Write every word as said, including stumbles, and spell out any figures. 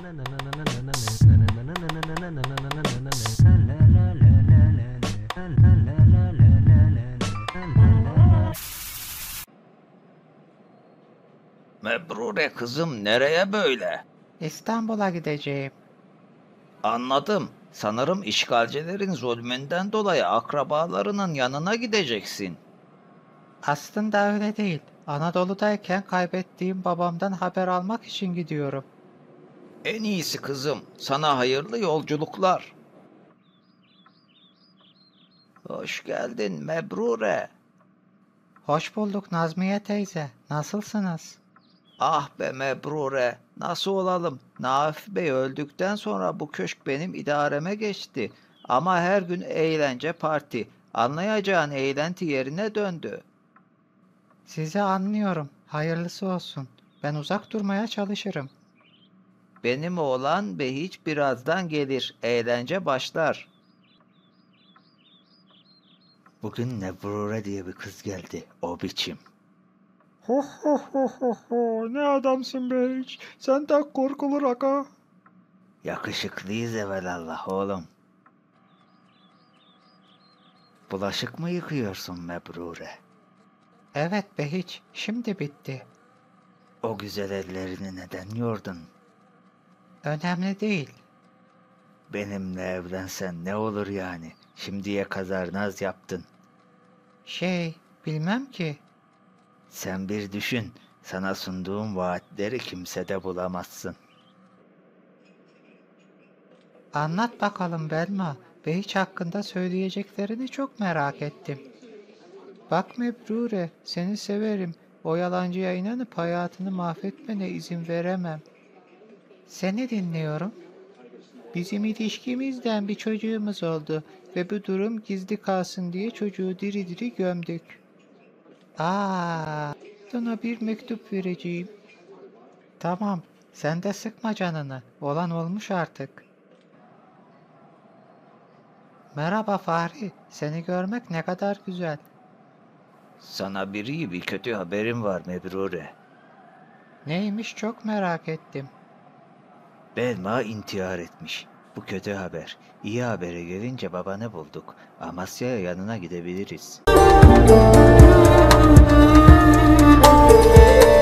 Mebrure kızım, nereye böyle? İstanbul'a gideceğim. Anladım. Sanırım işgalcilerin zulmünden dolayı akrabalarının yanına gideceksin. Aslında öyle değil. Anadolu'dayken kaybettiğim babamdan haber almak için gidiyorum. En iyisi kızım, sana hayırlı yolculuklar. Hoş geldin Mebrure. Hoş bulduk Nazmiye teyze. Nasılsınız? Ah be Mebrure, nasıl olalım? Naif Bey öldükten sonra bu köşk benim idareme geçti. Ama her gün eğlence parti. Anlayacağın eğlenti yerine döndü. Sizi anlıyorum. Hayırlısı olsun. Ben uzak durmaya çalışırım. Benim oğlan Behiç birazdan gelir. Eğlence başlar. Bugün Nebrure diye bir kız geldi. O biçim. Ho ho ho ho ho, ne adamsın be hiç. Sen de korkulur aga. Yakışıklıyız evelallah oğlum. Bulaşık mı yıkıyorsun Mebrure? Evet Behiç, şimdi bitti. O güzel ellerini neden yordun? Önemli değil. Benimle evlensen ne olur yani? Şimdiye kadar naz yaptın. Şey, bilmem ki. Sen bir düşün. Sana sunduğum vaatleri kimsede bulamazsın. Anlat bakalım Belma. Behiç hakkında söyleyeceklerini çok merak ettim. Bak Mebrure, seni severim. O yalancıya inanıp hayatını mahvetmene izin veremem. Seni dinliyorum. Bizim ilişkimizden bir çocuğumuz oldu ve bu durum gizli kalsın diye çocuğu diri diri gömdük. Aa, sana bir mektup vereceğim. Tamam, sen de sıkma canını. Olan olmuş artık. Merhaba Fahri, seni görmek ne kadar güzel. Sana bir iyi bir kötü haberim var Mebrure. Neymiş çok merak ettim. Belma intihar etmiş. Bu kötü haber. İyi habere gelince babanı bulduk. Amasya'ya yanına gidebiliriz.